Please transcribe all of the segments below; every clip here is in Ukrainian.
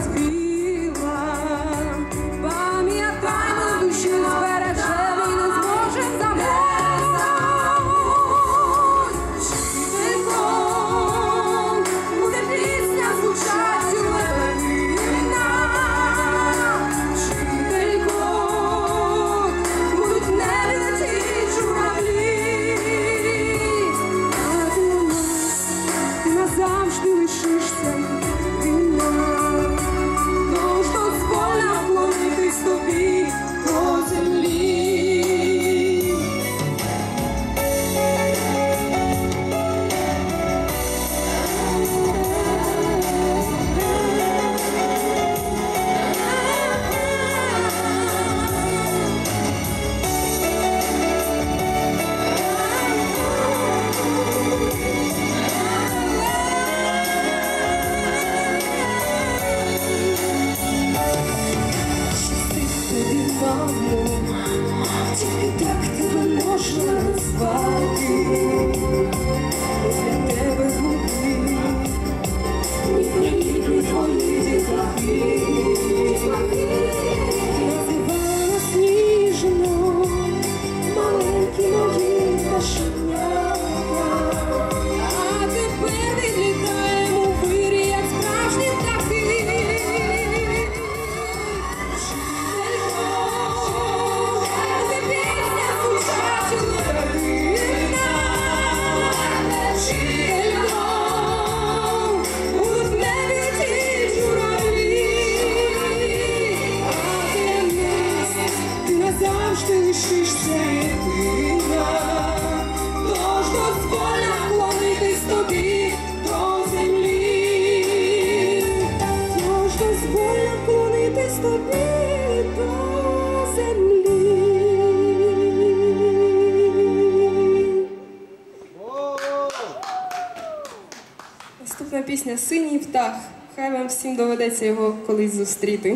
розбила. Пам'ятаймо, душі збережемо і не зможем забути. Вчительком буде пісня звучать у левина. Вчительком будуть в небі летіть журавлі. А ти у нас назавжди лишишся вільна. Тож дозволь вклонитись тобі до землі. Тільки так тебе можна назвати. Для тебе губи ніжні твої дітлахи. Називай нас ніжно, маленькі мої пташенята. А тепер відлітаємо у вирі, як справжні птахи. Завжди лишишся єдина. Тож дозволь вклонитись тобі до землі. Тож дозволь вклонитись тобі до землі. Наступна пісня «Синій птах». Хай вам всім доведеться його колись зустріти.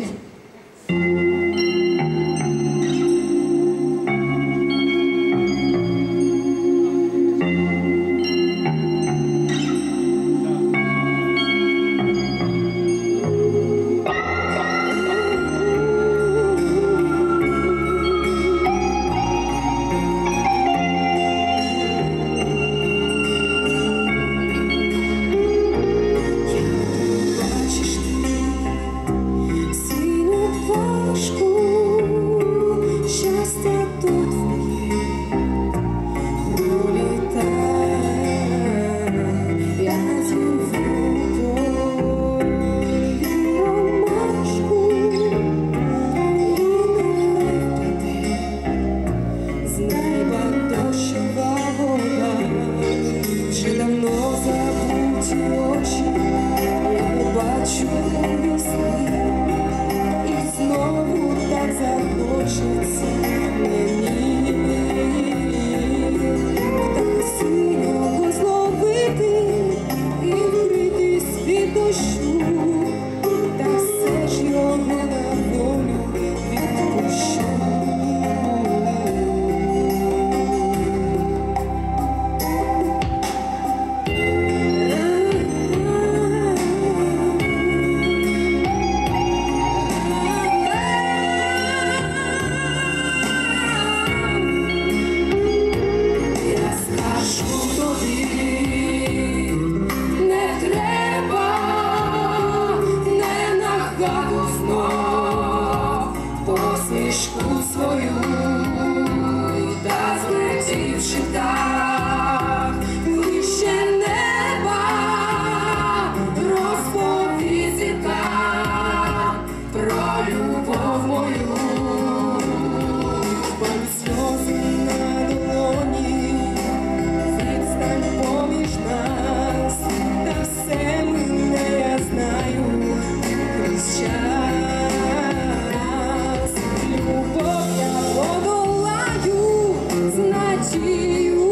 Любов я подолаю, значить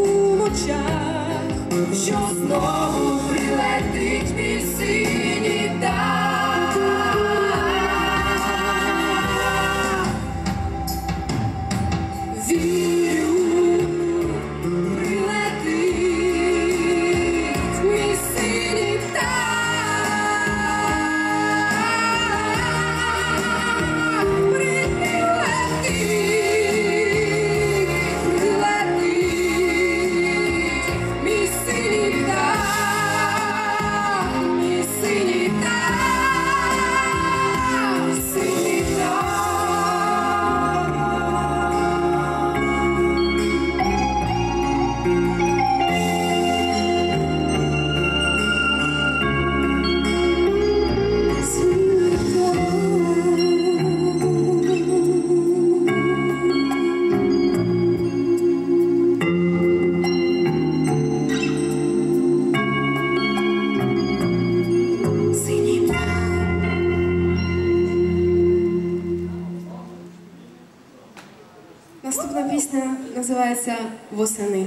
восени.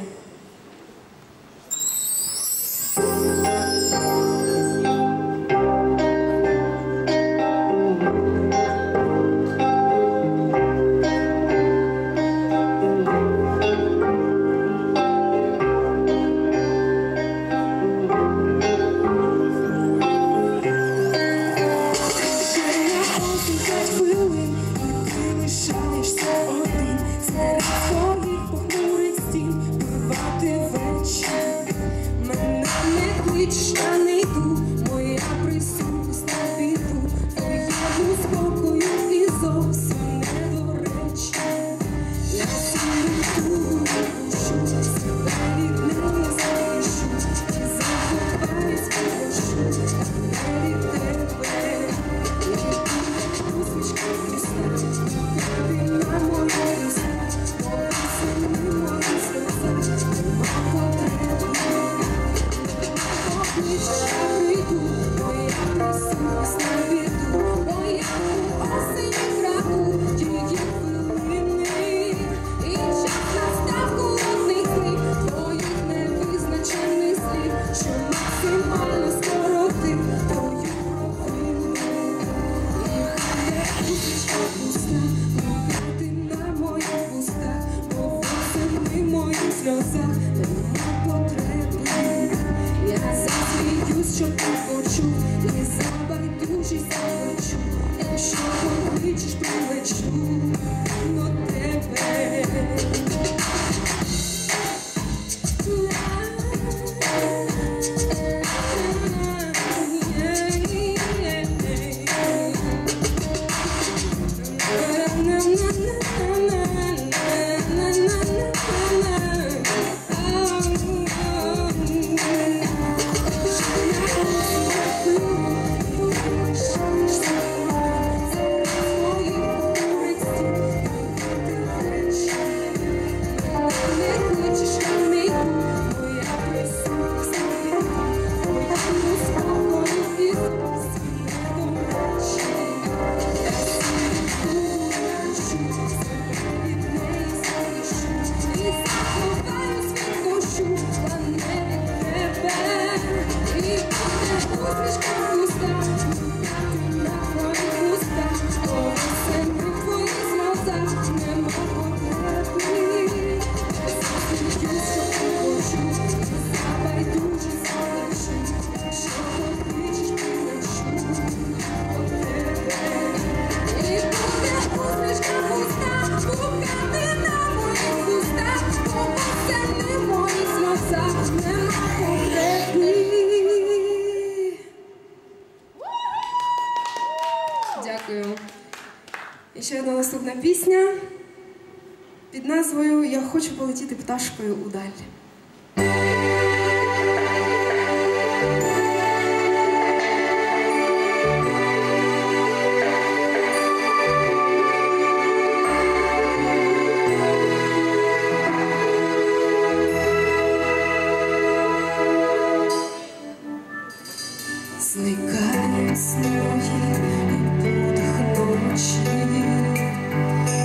Я не йду, моя присутність на біду, твоєму спокою і зовсім не до речі. Я сіру душу, себе від неї захищу, і захопаюсь, прошу, а не від тебе. І буде усмішка весна, ти на мою уста, повісили мої сльози, нема потреби. Я прийду, моя присутність на біду, моя осінь траву, тільки хвилини, і час настав холодних днів, твоїх невизначених слів, що максимально скоротив твою провину. І хай усмішка пуста, ти на моїх устах, бо восени моїх сльозах нема потреби. Я засміюсь, що ти почув, і за байдужість залечу, якщо покличеш, прилечу до тебе. Дякую. І ще одна наступна пісня під назвою «Я хочу полетіти пташкою удаль». Зникають сни мої і подих ночі,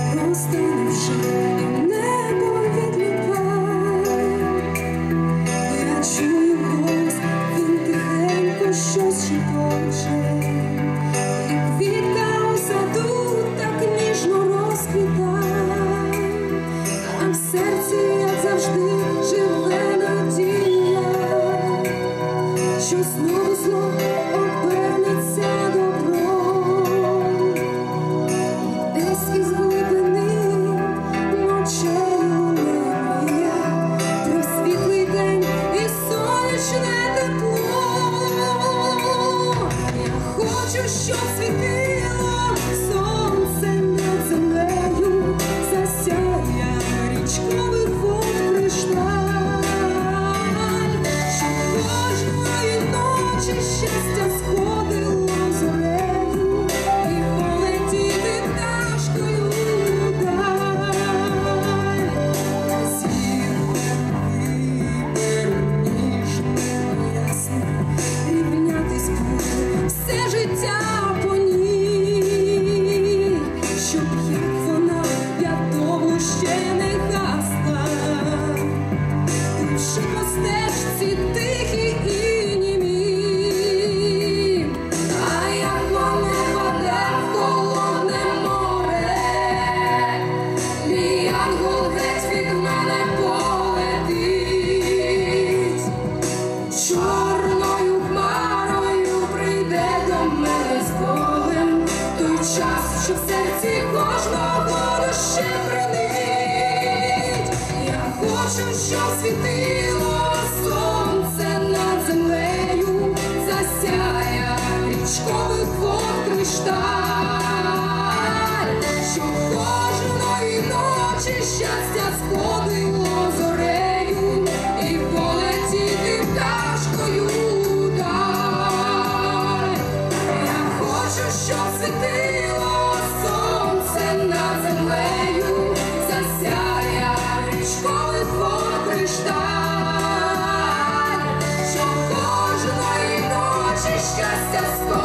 розтанувши і небо відліпає, йдучи по стежці тихій і німій. А як мене веде в холодне море, мій ангел геть від мене полетить. Чорною хмарою прийде до мене з болем той час, що в серці кожного душі бринить. Я хочу, щоб світило сонце над землею, засяє річкових вод кришталь, щоб кожної ночі щастя сходило зорею і полетіти пташкою вдаль. Я хочу, щоб світило сонце над землею, засяє річкових вод кришталь, щоб кожної ночі щастя сходило